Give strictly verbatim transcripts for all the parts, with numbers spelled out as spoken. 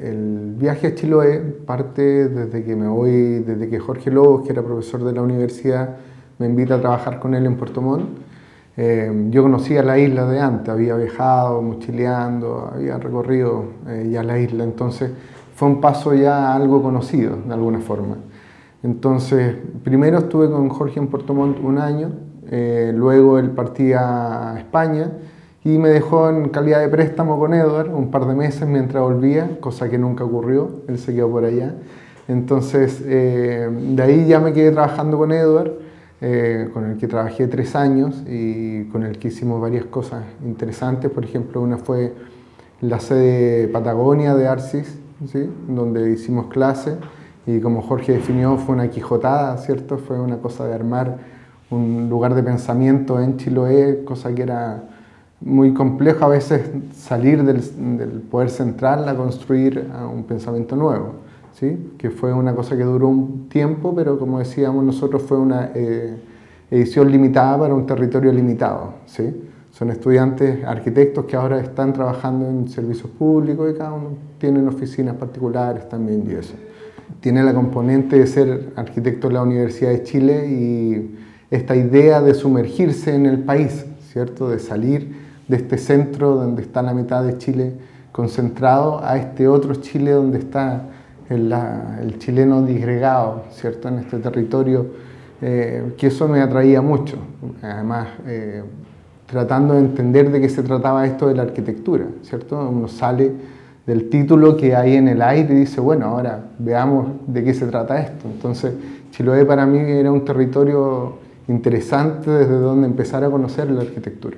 El viaje a Chiloé parte desde que me voy, desde que Jorge Lobos, que era profesor de la universidad, me invita a trabajar con él en Puerto Montt. Eh, yo conocía la isla de antes, había viajado, mochileando, había recorrido eh, ya la isla, entonces fue un paso ya a algo conocido de alguna forma. Entonces, primero estuve con Jorge en Puerto Montt un año, eh, luego él partía a España y me dejó en calidad de préstamo con Edward un par de meses mientras volvía, cosa que nunca ocurrió, él se quedó por allá. Entonces, eh, de ahí ya me quedé trabajando con Edward, eh, con el que trabajé tres años y con el que hicimos varias cosas interesantes. Por ejemplo, una fue la sede Patagonia de ARCIS, ¿sí? Donde hicimos clases y, como Jorge definió, fue una quijotada, ¿cierto? Fue una cosa de armar un lugar de pensamiento en Chiloé, cosa que era muy complejo a veces salir del, del poder central a construir a un pensamiento nuevo, ¿sí? Que fue una cosa que duró un tiempo, pero como decíamos nosotros fue una eh, edición limitada para un territorio limitado, ¿sí? Son estudiantes arquitectos que ahora están trabajando en servicios públicos y cada uno tiene oficinas particulares también y eso. Tiene la componente de ser arquitecto de la Universidad de Chile y esta idea de sumergirse en el país, ¿cierto? De salir de este centro donde está la mitad de Chile concentrado a este otro Chile donde está el, la, el chileno disgregado, ¿cierto? En este territorio, eh, que eso me atraía mucho. Además, eh, tratando de entender de qué se trataba esto de la arquitectura, ¿cierto? Uno sale del título que hay en el aire y dice, bueno, ahora veamos de qué se trata esto. Entonces, Chiloé para mí era un territorio interesante desde donde empezar a conocer la arquitectura.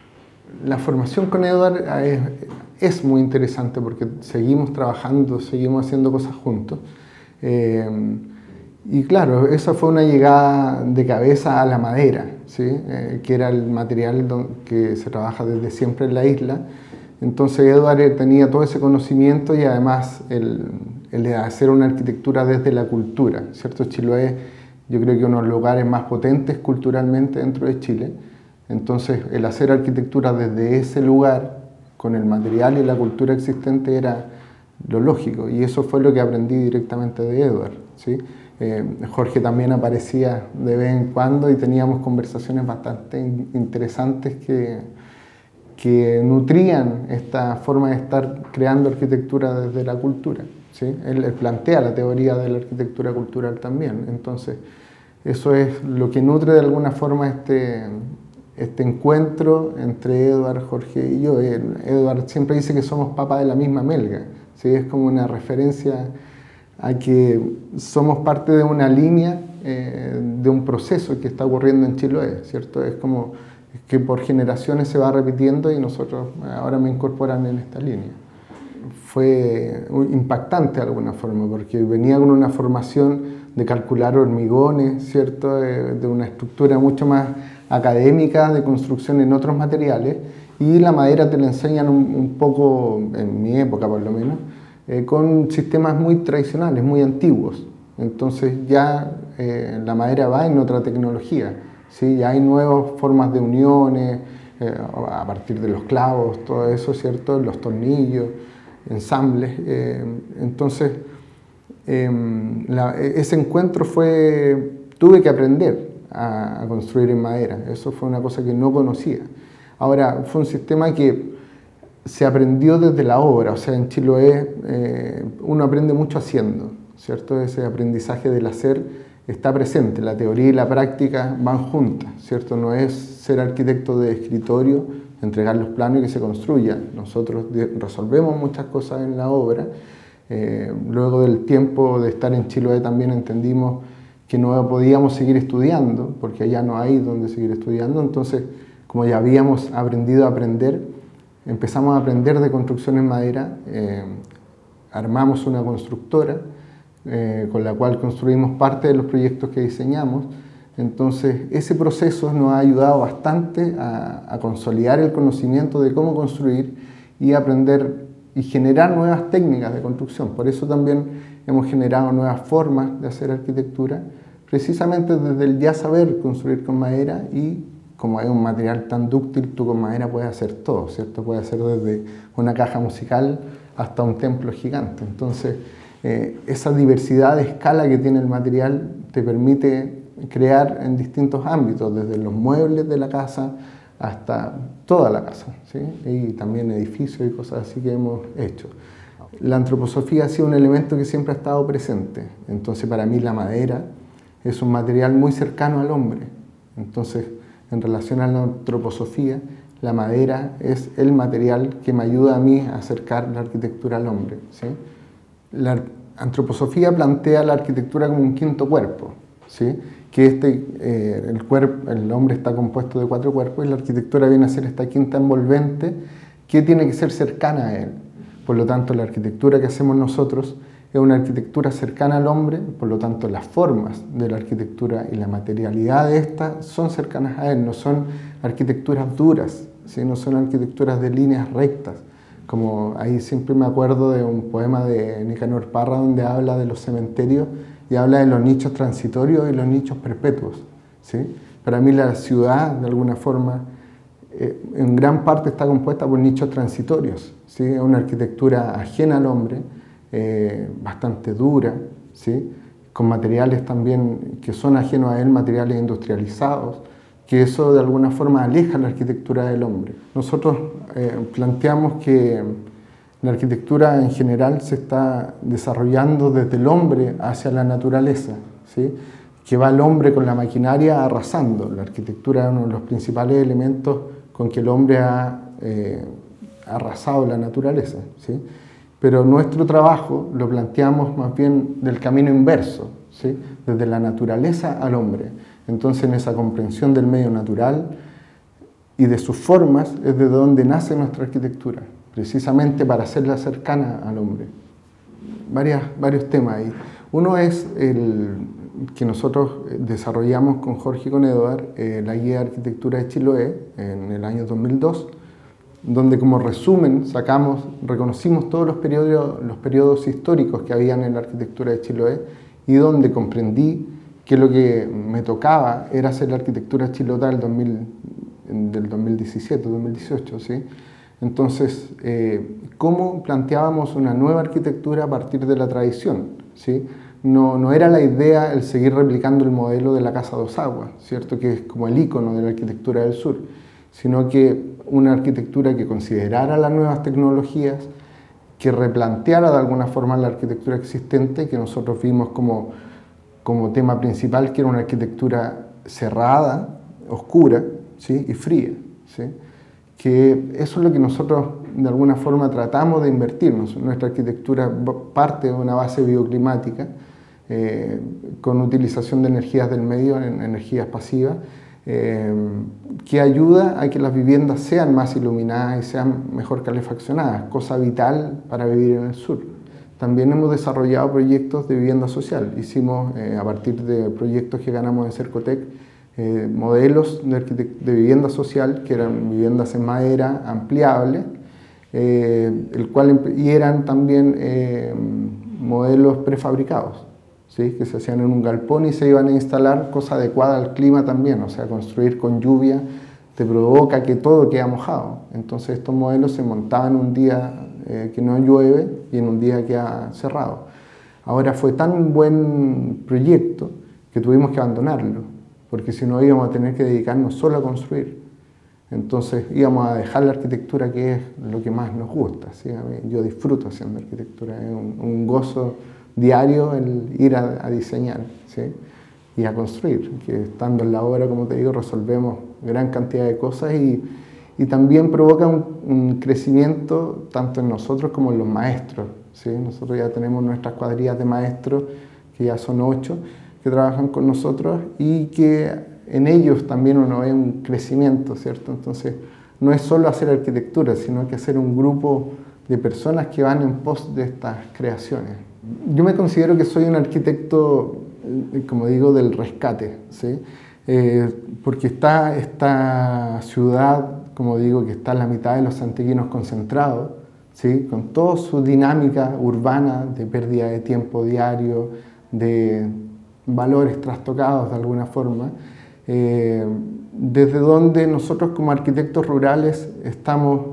La formación con Edward es, es muy interesante porque seguimos trabajando, seguimos haciendo cosas juntos. Eh, y claro, esa fue una llegada de cabeza a la madera, ¿sí? Eh, que era el material don, que se trabaja desde siempre en la isla. Entonces Edward tenía todo ese conocimiento y además el, el de hacer una arquitectura desde la cultura, ¿cierto? Chiloé, yo creo que uno de los lugares más potentes culturalmente dentro de Chile. Entonces, el hacer arquitectura desde ese lugar, con el material y la cultura existente, era lo lógico. Y eso fue lo que aprendí directamente de Edward, ¿sí? Eh, Jorge también aparecía de vez en cuando y teníamos conversaciones bastante interesantes que, que nutrían esta forma de estar creando arquitectura desde la cultura, ¿sí? Él, él plantea la teoría de la arquitectura cultural también. Entonces, eso es lo que nutre de alguna forma este... este encuentro entre Edward, Jorge y yo. Edward siempre dice que somos papas de la misma melga, ¿sí? Es como una referencia a que somos parte de una línea, eh, de un proceso que está ocurriendo en Chiloé, ¿cierto? Es como que por generaciones se va repitiendo y nosotros ahora me incorporan en esta línea. Fue impactante de alguna forma porque venía con una formación de calcular hormigones, ¿cierto? De, de una estructura mucho más académica de construcción en otros materiales, y la madera te la enseñan un, un poco, en mi época por lo menos, eh, con sistemas muy tradicionales, muy antiguos. Entonces ya eh, la madera va en otra tecnología, ¿sí? Ya hay nuevas formas de uniones, eh, a partir de los clavos, todo eso, ¿cierto? Los tornillos, ensambles. Eh, entonces, eh, la, ese encuentro fue, tuve que aprender a construir en madera. Eso fue una cosa que no conocía. Ahora, fue un sistema que se aprendió desde la obra, o sea, en Chiloé eh, uno aprende mucho haciendo, ¿cierto? Ese aprendizaje del hacer está presente, la teoría y la práctica van juntas, ¿cierto? No es ser arquitecto de escritorio, entregar los planos y que se construya. Nosotros resolvemos muchas cosas en la obra. Eh, luego del tiempo de estar en Chiloé también entendimos que no podíamos seguir estudiando, porque allá no hay donde seguir estudiando. Entonces, como ya habíamos aprendido a aprender, empezamos a aprender de construcción en madera, eh, armamos una constructora eh, con la cual construimos parte de los proyectos que diseñamos. Entonces, ese proceso nos ha ayudado bastante a, a consolidar el conocimiento de cómo construir y aprender y generar nuevas técnicas de construcción. Por eso también hemos generado nuevas formas de hacer arquitectura, precisamente desde el ya saber construir con madera, y como es un material tan dúctil, tú con madera puedes hacer todo, ¿cierto? Puedes hacer desde una caja musical hasta un templo gigante. Entonces, eh, esa diversidad de escala que tiene el material te permite crear en distintos ámbitos, desde los muebles de la casa hasta toda la casa, ¿sí? Y también edificios y cosas así que hemos hecho. La antroposofía ha sido un elemento que siempre ha estado presente. Entonces, para mí la madera es un material muy cercano al hombre. Entonces, en relación a la antroposofía, la madera es el material que me ayuda a mí a acercar la arquitectura al hombre, ¿sí? La antroposofía plantea la arquitectura como un quinto cuerpo, ¿sí? Que este, eh, el, cuerpo, el hombre está compuesto de cuatro cuerpos y la arquitectura viene a ser esta quinta envolvente que tiene que ser cercana a él. Por lo tanto, la arquitectura que hacemos nosotros es una arquitectura cercana al hombre, por lo tanto las formas de la arquitectura y la materialidad de esta son cercanas a él, no son arquitecturas duras, ¿sí? No son arquitecturas de líneas rectas, como ahí siempre me acuerdo de un poema de Nicanor Parra donde habla de los cementerios y habla de los nichos transitorios y los nichos perpetuos, ¿sí? Para mí la ciudad, de alguna forma, eh, en gran parte está compuesta por nichos transitorios, ¿sí? Es una arquitectura ajena al hombre, eh, bastante dura, ¿sí? Con materiales también que son ajenos a él, materiales industrializados, que eso de alguna forma aleja la arquitectura del hombre. Nosotros eh, planteamos que la arquitectura en general se está desarrollando desde el hombre hacia la naturaleza, ¿sí? Que va el hombre con la maquinaria arrasando. La arquitectura es uno de los principales elementos con que el hombre ha eh, arrasado la naturaleza, ¿sí? Pero nuestro trabajo lo planteamos más bien del camino inverso, ¿sí? Desde la naturaleza al hombre. Entonces, en esa comprensión del medio natural y de sus formas es de donde nace nuestra arquitectura, precisamente para hacerla cercana al hombre. Varias, varios temas ahí. Uno es el que nosotros desarrollamos con Jorge y con Eduard, eh, la guía de arquitectura de Chiloé, en el año dos mil dos, donde como resumen sacamos, reconocimos todos los periodos, los periodos históricos que habían en la arquitectura de Chiloé y donde comprendí que lo que me tocaba era hacer la arquitectura chilota del, dos mil, del dos mil diecisiete, dos mil dieciocho, ¿sí? Entonces, eh, ¿cómo planteábamos una nueva arquitectura a partir de la tradición? ¿Sí? No, no era la idea el seguir replicando el modelo de la Casa Dos Aguas, ¿cierto? Que es como el ícono de la arquitectura del sur, sino que una arquitectura que considerara las nuevas tecnologías, que replanteara de alguna forma la arquitectura existente, que nosotros vimos como como tema principal, que era una arquitectura cerrada, oscura, ¿sí? Y fría, ¿sí? Que eso es lo que nosotros de alguna forma tratamos de invertirnos. Nuestra arquitectura parte de una base bioclimática, eh, con utilización de energías del medio, en energías pasivas, eh, que ayuda a que las viviendas sean más iluminadas y sean mejor calefaccionadas, cosa vital para vivir en el sur. También hemos desarrollado proyectos de vivienda social. Hicimos, eh, a partir de proyectos que ganamos en Cercotec, eh, modelos de, de vivienda social, que eran viviendas en madera ampliables, eh, el cual, y eran también eh, modelos prefabricados, ¿sí? Que se hacían en un galpón y se iban a instalar, cosa adecuada al clima también, o sea, construir con lluvia te provoca que todo quede mojado. Entonces estos modelos se montaban un día eh, que no llueve y en un día queda cerrado. Ahora fue tan buen proyecto que tuvimos que abandonarlo, porque si no íbamos a tener que dedicarnos solo a construir. Entonces íbamos a dejar la arquitectura, que es lo que más nos gusta, ¿sí? Yo disfruto haciendo arquitectura, es un, un gozo diario el ir a, a diseñar, ¿sí? Y a construir, que estando en la obra, como te digo, resolvemos gran cantidad de cosas y, y también provoca un, un crecimiento tanto en nosotros como en los maestros, ¿sí? Nosotros ya tenemos nuestras cuadrillas de maestros, que ya son ocho, que trabajan con nosotros y que en ellos también uno ve un crecimiento, ¿cierto? Entonces, no es solo hacer arquitectura, sino que hacer un grupo de personas que van en pos de estas creaciones. Yo me considero que soy un arquitecto, como digo, del rescate, ¿sí? Eh, porque está esta ciudad, como digo, que está en la mitad de los santiaguinos concentrados, ¿sí? Con toda su dinámica urbana de pérdida de tiempo diario, de valores trastocados de alguna forma, eh, desde donde nosotros como arquitectos rurales estamos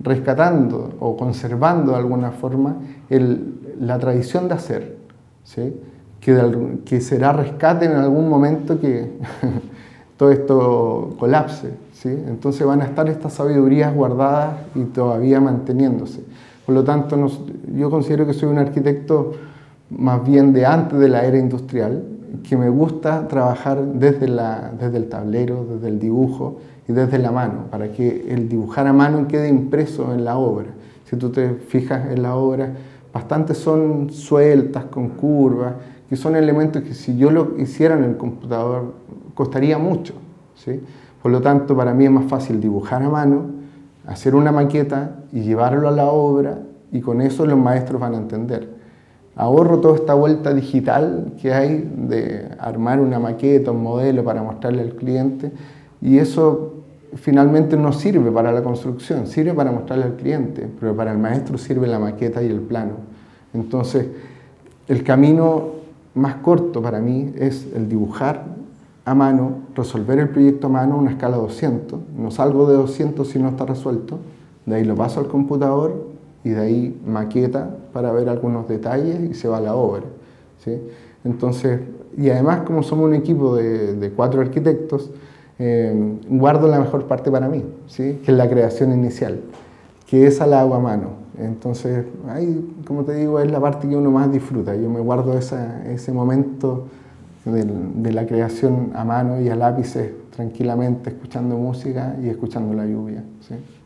rescatando o conservando de alguna forma el, la tradición de hacer, ¿sí? que, de, que será rescate en algún momento que todo esto colapse, ¿sí? Entonces van a estar estas sabidurías guardadas y todavía manteniéndose. Por lo tanto, nos, yo considero que soy un arquitecto más bien de antes de la era industrial, que me gusta trabajar desde, la, desde el tablero, desde el dibujo y desde la mano, para que el dibujar a mano quede impreso en la obra. Si tú te fijas en la obra, bastantes son sueltas, con curvas, que son elementos que si yo lo hiciera en el computador costaría mucho, ¿sí? Por lo tanto, para mí es más fácil dibujar a mano, hacer una maqueta y llevarlo a la obra, y con eso los maestros van a entender. Ahorro toda esta vuelta digital que hay de armar una maqueta, un modelo para mostrarle al cliente, y eso finalmente no sirve para la construcción, sirve para mostrarle al cliente, pero para el maestro sirve la maqueta y el plano. Entonces, el camino más corto para mí es el dibujar a mano, resolver el proyecto a mano a una escala doscientos. No salgo de doscientos si no está resuelto, de ahí lo paso al computador y de ahí maqueta para ver algunos detalles y se va a la obra, ¿sí? Entonces, y además como somos un equipo de, de cuatro arquitectos, eh, guardo la mejor parte para mí, ¿sí? Que es la creación inicial, que esa la hago a mano. Entonces, ahí, como te digo, es la parte que uno más disfruta. Yo me guardo esa, ese momento de, de la creación a mano y a lápices tranquilamente, escuchando música y escuchando la lluvia, ¿sí?